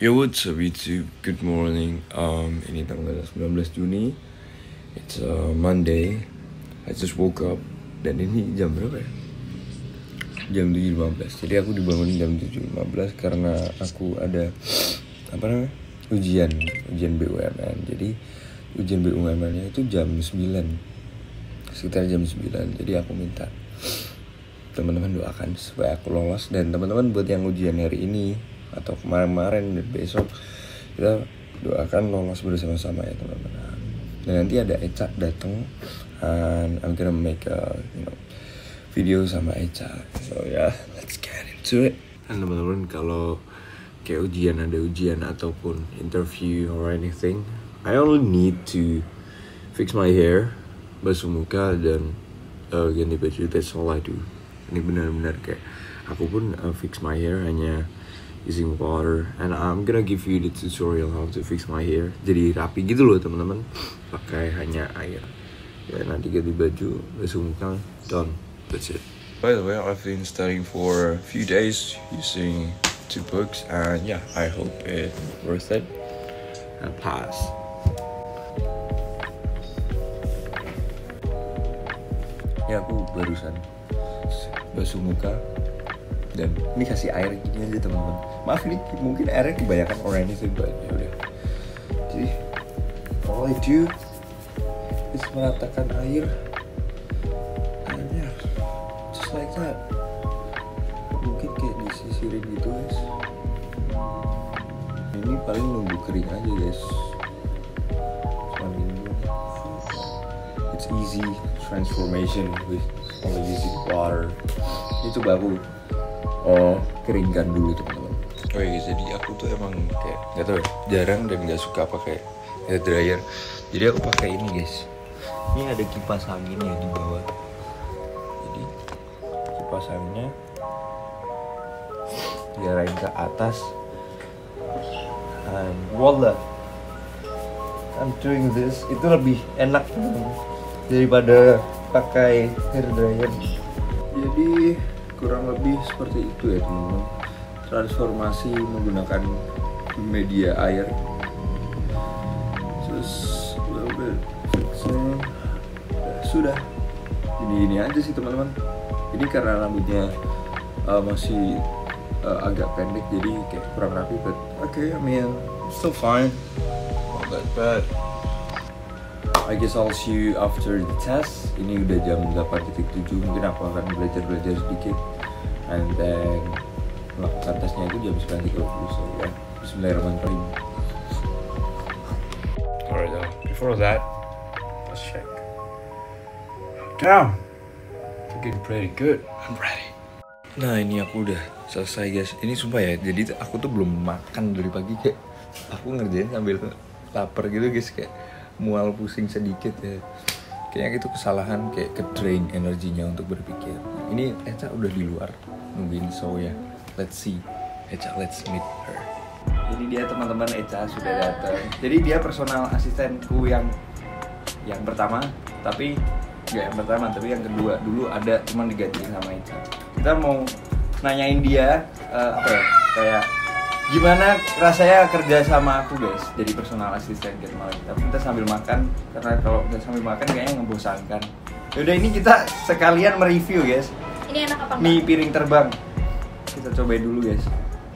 Yo, what's up YouTube? Good morning. Ini tanggal 19 Juni. It's Monday. I just woke up. Dan ini jam berapa ya? Jam 7.15. Jadi aku dibangun jam 7.15 karena aku ada ujian BUMN. Jadi ujian BUMN-nya itu jam 9. Sekitar jam 9. Jadi aku minta teman-teman doakan supaya aku lolos, dan teman-teman buat yang ujian hari ini atau kemarin dan besok, kita doakan lolos bersama-sama ya teman-teman. Dan nanti ada Eca datang, and I'm gonna make a video sama Eca. So yeah, let's get into it. Dan teman-teman, kalau kayak ada ujian ataupun interview or anything, I only need to fix my hair, basuh muka, dan ganti baju. That's all I do. Ini benar-benar kayak aku pun fix my hair hanya using water, and I'm gonna give you the tutorial how to fix my hair. Jadi rapi gitu loh teman-teman, pakai hanya air. Ya nanti ganti baju, basuh muka, done. That's it. By the way, I've been studying for a few days using 2 books, and yeah, I hope it's worth it and pass. Ya aku barusan basuh muka, dan ini kasih air gini aja teman-teman. Maaf ini mungkin airnya kebanyakan orang ini, but ya udah. Jadi all I do is meratakan air, and yeah, just like that. Mungkin kayak disisirin gitu guys. Ini paling nunggu kering aja guys. It's easy transformation with only using water. Itu baru keringkan dulu teman-teman. Oh iya, jadi aku tuh emang kayak nggak tahu ya, jarang dan nggak suka pakai hair dryer. Jadi aku pakai ini guys. Ini ada kipas angin ya di bawah. Jadi kipas anginnya diarahin ke atas. And voila, I'm doing this. Itu lebih enak daripada pakai hair dryer. Jadi kurang lebih seperti itu ya teman-teman, transformasi menggunakan media air. Terus sudah ini aja sih teman-teman. Ini karena rambutnya masih agak pendek, jadi kayak kurang rapi, but okay, I mean still fine, not that bad. I guess I'll see you after the test. Ini udah jam 8.7, mungkin aku akan belajar sedikit, and then melakukan tesnya itu jam 9.30. So ya, bismillahirrahmanirrahim. Alright, before that, let's check. Damn, looking pretty good. I'm ready. Nah ini aku udah selesai guys. Ini sumpah ya, jadi aku tuh belum makan dari pagi, kayak aku ngerjain sambil lapar gitu guys, kayak mual pusing sedikit ya. Kayaknya itu kesalahan, kayak ke drain energinya untuk berpikir. Ini Eca udah di luar nungguin, so ya, let's see Eca, let's meet her. Jadi dia teman-teman, Eca sudah datang. Jadi dia personal asistenku yang pertama, tapi nggak yang pertama, tapi yang kedua. Dulu ada, cuman digantiin sama Eca. Kita mau nanyain dia kayak gimana rasanya kerja sama aku guys, jadi personal assistant gitu malah. Tapi kita sambil makan, karena kalau udah sambil makan kayaknya ngebosankan. Yaudah, ini kita sekalian mereview guys. Ini enak apa enggak? Mie piring terbang. Kita cobain dulu guys.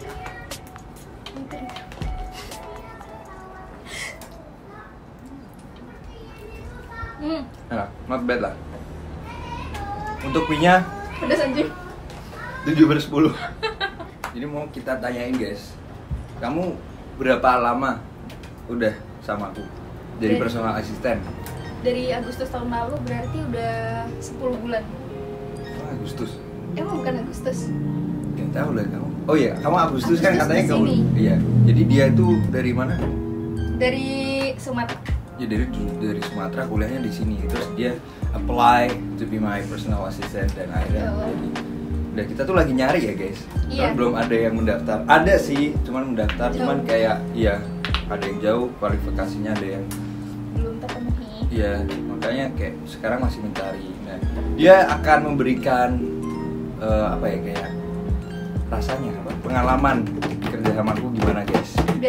Enak, not bad lah. Untuk mie-nya pedas anjing. 7/10. Jadi mau kita tanyain guys, kamu berapa lama udah sama aku jadi personal asisten? Dari Agustus tahun lalu, berarti udah 10 bulan. Oh, Agustus? Emang bukan Agustus? Gak tahu lah kamu. Oh iya, kamu Agustus kan katanya di kamu. sini. Iya. Jadi dia itu dari mana? Dari Sumatera. Ya dari Sumatera, kuliahnya di sini. Terus dia apply to be my personal assistant, dan akhirnya jadi. Udah, kita tuh lagi nyari ya guys. Iya. Belum ada yang mendaftar. Ada sih, cuman mendaftar, cuman kayak iya, ada yang jauh kualifikasinya, ada yang Belum terpenuhi. iya, makanya kayak sekarang masih mencari. Nah, dia akan memberikan kayak rasanya, pengalaman kerja sama aku gimana guys.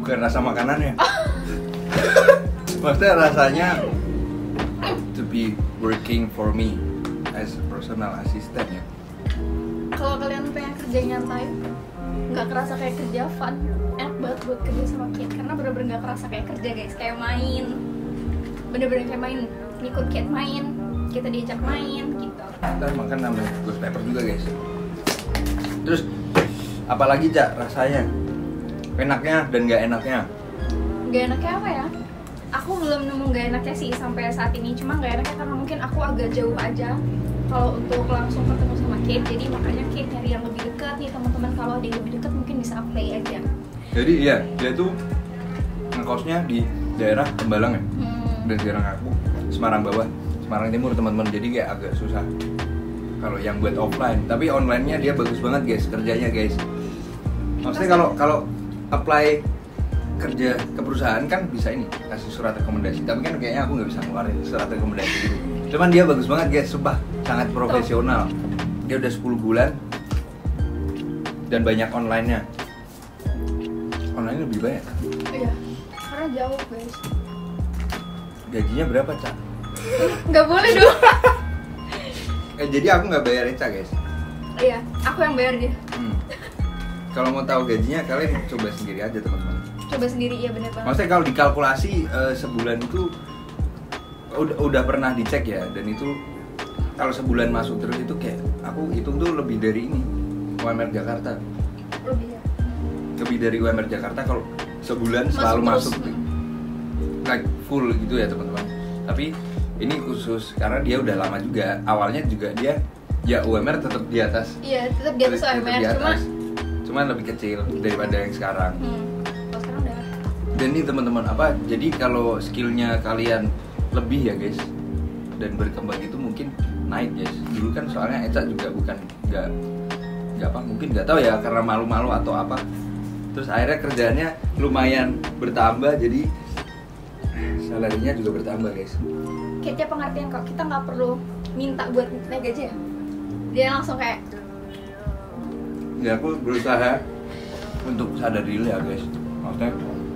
Bukan rasa makanannya. Maksudnya rasanya to be working for me as a personal assistant ya. Kalau kalian pengen kerja nyantai, nggak kerasa kayak kerja fun, enak banget buat kerja sama Kate karena bener-bener nggak kerasa kayak kerja guys, kayak main, bener-bener kayak main, ngikut Kate main, kita diajak main gitu. Kita makan namanya ghost pepper juga guys. Terus apalagi Cak rasanya, enaknya dan nggak enaknya? Nggak enaknya apa ya? Aku belum nemu nggak enaknya sih sampai saat ini, cuma nggak enaknya karena mungkin aku agak jauh aja kalau untuk langsung ketemu sama Kate, jadi makanya Kate nyari yang lebih dekat nih teman-teman. Kalau ada yang lebih dekat mungkin bisa apply aja. Jadi iya, dia tuh ngekosnya di daerah Tembalang ya. Dan daerah aku Semarang bawah, Semarang Timur teman-teman. Jadi kayak agak susah kalau yang buat offline. Tapi online-nya dia bagus banget guys, kerjanya guys. Maksudnya kalau apply kerja ke perusahaan kan bisa ini kasih surat rekomendasi, tapi kan kayaknya aku nggak bisa ngeluarin surat rekomendasi gitu. Cuman dia bagus banget guys, sumpah sangat profesional. Dia udah 10 bulan dan banyak online-nya. Online lebih banyak. Iya, karena jauh guys. Gajinya berapa Cak? Nggak boleh dong. Jadi aku nggak bayar Cak guys. Iya, aku yang bayar dia. Kalau mau tahu gajinya kalian coba sendiri aja teman-teman. Coba sendiri, iya bener banget. Maksudnya kalau dikalkulasi sebulan itu udah pernah dicek ya, dan itu kalau sebulan masuk terus itu kayak aku hitung tuh lebih dari ini UMR Jakarta. Lebih dari UMR Jakarta kalau sebulan selalu masuk like full gitu ya teman-teman. Tapi ini khusus karena dia udah lama juga. Awalnya juga dia ya UMR tetap di atas. Iya, tetap di atas UMR, cuma lebih kecil daripada yang sekarang. Kalau sekarang udah. Dan ini teman-teman apa? Jadi kalau skillnya kalian lebih ya guys dan berkembang itu mungkin naik guys. Dulu kan soalnya Eca juga bukan nggak apa, mungkin nggak tahu ya karena malu-malu atau apa. Terus akhirnya kerjaannya lumayan bertambah, jadi salarinya juga bertambah guys. Kayaknya pengertian kok, kita nggak perlu minta buat naik gaji ya. Dia langsung kayak ya aku berusaha untuk sadar diri ya guys. Maksudnya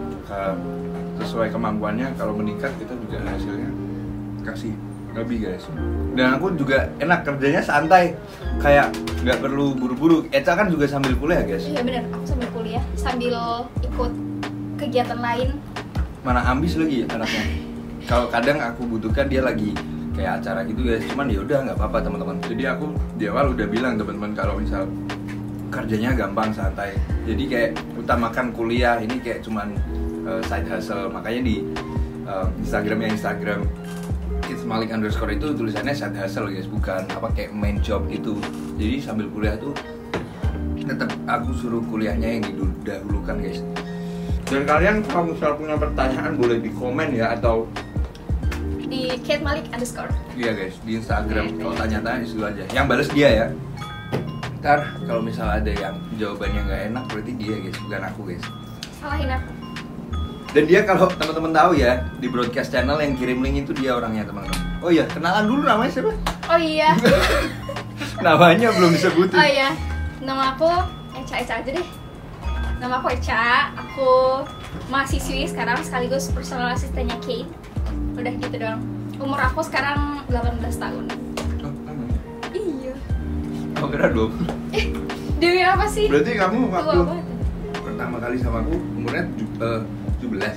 sesuai kemampuannya, kalau meningkat kita juga hasilnya kasih lebih guys. Dan aku juga enak kerjanya santai, kayak nggak perlu buru-buru. Eca kan juga sambil kuliah guys. Iya benar, aku sambil kuliah sambil ikut kegiatan lain. Mana ambis lagi anaknya. Kalau kadang aku butuhkan dia lagi kayak acara gitu guys, cuman ya udah nggak apa-apa teman-teman. Jadi aku di awal udah bilang teman-teman kalau misal kerjanya gampang santai, jadi kayak utamakan kuliah ini kayak cuman side hustle. Makanya di Instagramnya Instagram @kidsmalik_ itu tulisannya side hustle guys, bukan apa kayak main job gitu. Jadi sambil kuliah tuh tetap aku suruh kuliahnya yang didahulukan guys. Dan kalian kalau misal punya pertanyaan boleh di komen ya, atau di @malik_. Iya guys, di Instagram. Kalau tanya-tanya di situ aja, yang bales dia ya. Ntar kalau misal ada yang jawabannya nggak enak berarti dia guys, bukan aku guys. Salahin aku. Dan dia kalau teman-teman tahu ya, di broadcast channel yang kirim link itu dia orangnya teman-teman. Oh iya, kenalan dulu namanya siapa? Oh iya. Namanya belum disebutin. Oh iya, nama aku Eca aja deh. Nama aku Eca, aku mahasiswi sekarang sekaligus personal asistennya Kate. Udah gitu doang. Umur aku sekarang 18 tahun. Oh, namanya? Iya. Oh, kira 20. Demi apa sih? Berarti kamu waktu Tua banget. pertama kali sama aku umurnya 17.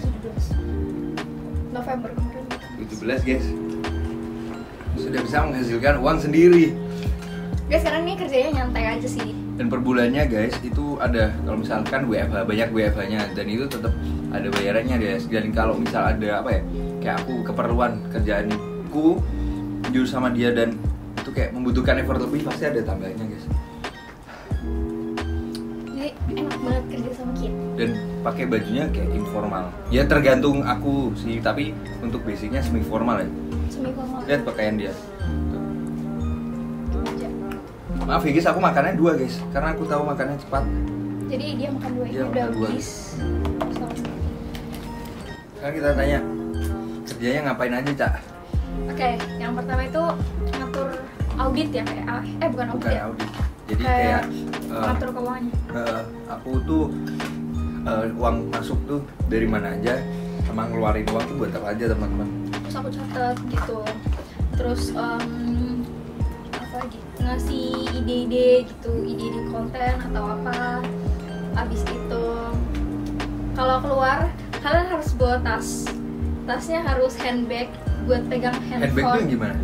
17 November kemarin. 17 guys. Sudah bisa menghasilkan uang sendiri. Guys, sekarang ini kerjanya nyantai aja sih. Dan per bulannya guys itu ada, kalau misalkan WFH, banyak WFH-nya, dan itu tetap ada bayarannya guys. Dan kalau misal ada apa ya, kayak aku keperluan kerjaanku jujur sama dia dan itu kayak membutuhkan effort lebih, pasti ada tambahannya guys. Jadi enak banget kerja sama Kate. Dan pakai bajunya kayak informal. Ya tergantung aku sih, tapi untuk basicnya semi formal ya. Semi formal. Lihat pakaian dia. Tuh. Aja. Maaf ya guys, aku makannya 2 guys, karena aku tahu makannya cepat. Jadi dia makan 2 ini Dia udah makan 2. habis. Sekarang kita tanya, kerjanya ngapain aja Cak? Oke, yang pertama itu ngatur audit ya, kayak bukan audit Bukan ya. audit. Jadi Kayak kayak ngatur keuangannya. aku tuh uang masuk tuh dari mana aja, sama ngeluarin uang tuh buat apa aja teman-teman. Terus aku catat gitu. Terus apa lagi? Ngasih ide-ide gitu, ide-ide konten atau apa. Abis itu kalau keluar kalian harus bawa tas. Tasnya harus handbag buat pegang handphone. Handbag tuh yang gimana?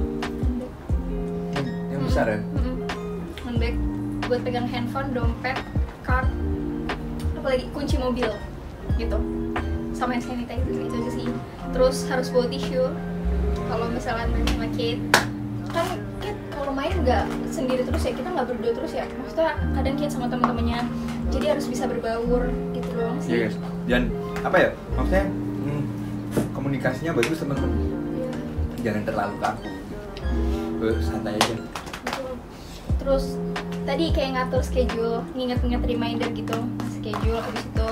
Yang besar ya? Handbag buat pegang handphone, dompet, card, apalagi kunci mobil gitu. Sama hand sanitizer itu aja sih. Terus harus bawa tisu kalau misalnya main sama Kate. Kan Kate kalau main nggak sendiri terus ya, kita nggak berdua terus ya. Maksudnya kadang Kate sama teman-temannya. Jadi harus bisa berbaur gitu doang sih. Iya guys. Dan apa ya? Maksudnya komunikasinya bagus teman-teman. Iya. Jangan terlalu kaku. Santai aja. Betul. Terus tadi kayak ngatur schedule, nginget-nginget reminder gitu, schedule. Habis itu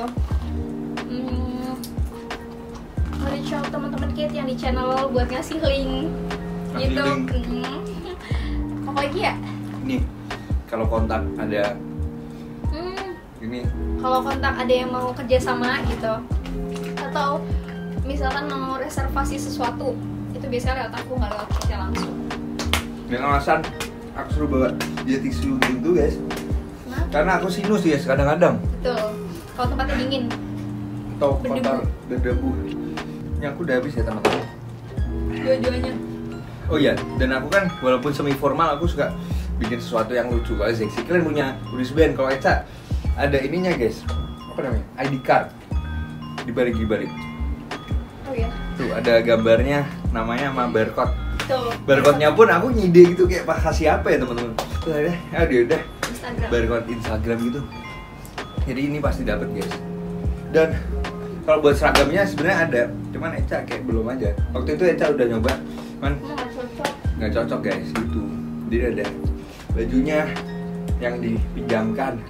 reach out teman-teman Kate yang di channel buat ngasih link gitu. Apa lagi ya? Nih, kalau kontak ada ini. Kalau kontak ada yang mau kerja sama gitu, atau misalkan mau reservasi sesuatu, itu biasanya lewat aku, nggak lewat Kate langsung. Dan alasan aku suruh bawa dia tisu gitu guys. Nah, Karena aku sinus guys kadang-kadang. betul. Kalau tempatnya dingin, Atau Berdebu. kotor berdebu. Ini aku udah habis ya teman-teman. dua-duanya. Oh iya, dan aku kan walaupun semi formal aku suka bikin sesuatu yang lucu. Kalau Zexi kalian punya wristband, kalau Eca ada ininya guys. Apa namanya? ID card. Dibalik. Oh iya. Tuh ada gambarnya, namanya sama barcode. Tuh. Barcode-nya pun aku ngide gitu kayak kasih apa ya teman-teman. Tuh ada, udah Instagram. barcode Instagram gitu. Jadi ini pasti dapat guys. Dan kalau buat seragamnya sebenarnya ada, cuman Eca kayak belum aja. Waktu itu Eca udah nyoba, cuman Nggak cocok. nggak cocok guys gitu. Jadi ada bajunya yang dipinjamkan.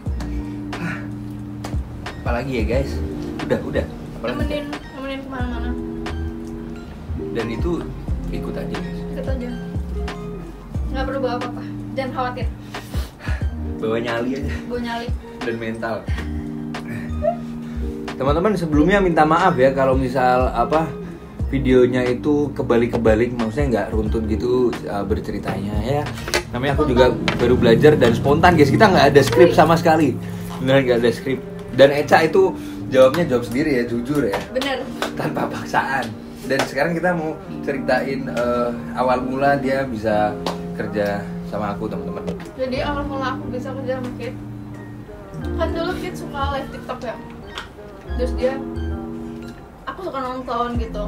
Apalagi ya guys? Udah. Apalagi? Nemenin kemana-mana. Dan itu ikut aja guys. Ikut aja. Nggak perlu bawa apa-apa. Jangan khawatir. Bawa nyali aja Bawa nyali. dan mental. Teman-teman sebelumnya minta maaf ya kalau misal videonya itu kebalik-kebalik, maksudnya nggak runtut gitu berceritanya ya. Namanya aku juga baru belajar dan spontan guys, kita nggak ada skrip sama sekali, beneran nggak ada skrip. Dan Eca itu jawabnya jawab sendiri ya, jujur ya, Bener. tanpa paksaan. Dan sekarang kita mau ceritain awal mula dia bisa kerja sama aku teman-teman. Jadi awal mula aku bisa kerja sama Kate, kan dulu Kate suka live TikTok ya. Terus aku suka nonton gitu.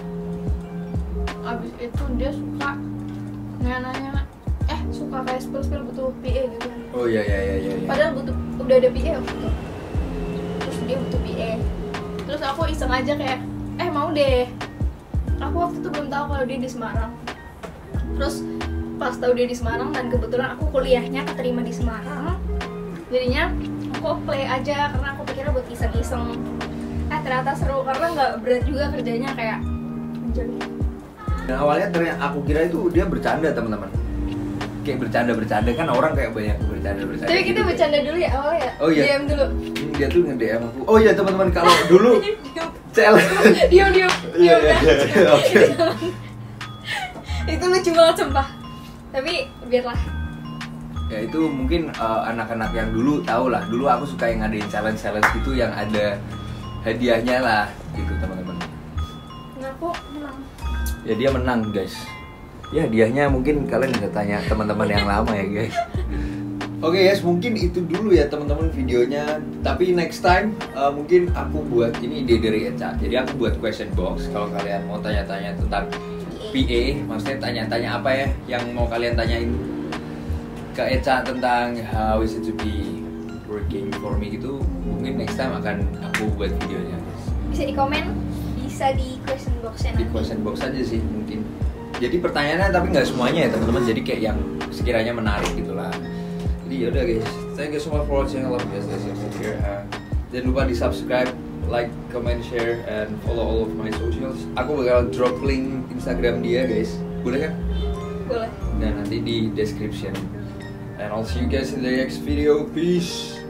Abis itu dia suka nanya, suka kayak spill butuh PA gitu. Oh iya. Padahal udah ada PA waktu itu. Terus dia butuh PA. Terus aku iseng aja kayak, mau deh. Aku waktu itu belum tahu kalau dia di Semarang. Terus pas tahu dia di Semarang dan kebetulan aku kuliahnya keterima di Semarang, jadinya aku play aja karena aku pikirnya buat iseng-iseng. Ternyata seru karena nggak berat juga kerjanya, kayak jadi. Dan awalnya ternyata aku kira itu dia bercanda teman-teman. Kayak bercanda kan orang kayak banyak bercanda. Tapi kita gitu, bercanda dulu ya awalnya. Oh iya. DM dulu. Dia tuh nge-DM aku. Oh iya teman-teman, kalau dulu cel. Diam. Iya. Oke. Itu lucu banget sumpah. Tapi biarlah. Ya itu mungkin anak-anak yang dulu tahu lah. Dulu aku suka yang ngadain challenge gitu yang ada hadiahnya lah gitu teman-teman. Nah, aku menang. Ya dia menang guys. Ya hadiahnya mungkin kalian bisa tanya teman-teman yang lama ya guys. Oke guys, mungkin itu dulu ya teman-teman videonya. Tapi next time mungkin aku buat ini ide dari Eca. Jadi aku buat question box kalau kalian mau tanya-tanya tentang PA, maksudnya tanya-tanya apa ya yang mau kalian tanyain ke Eca tentang how is it to be working for me gitu. Mungkin next time akan aku buat videonya guys. Bisa di komen, bisa di question box-nya Di nanti. question box aja sih mungkin. Jadi pertanyaannya tapi nggak semuanya ya teman-teman. Jadi kayak yang sekiranya menarik gitulah. Jadi yaudah guys, thank you so much for watching. I love you guys. Jangan lupa di subscribe, like, comment, share, and follow all of my socials. Aku bakal drop link Instagram dia guys. Boleh kan? Boleh. Dan nanti di description. And I'll see you guys in the next video. Peace.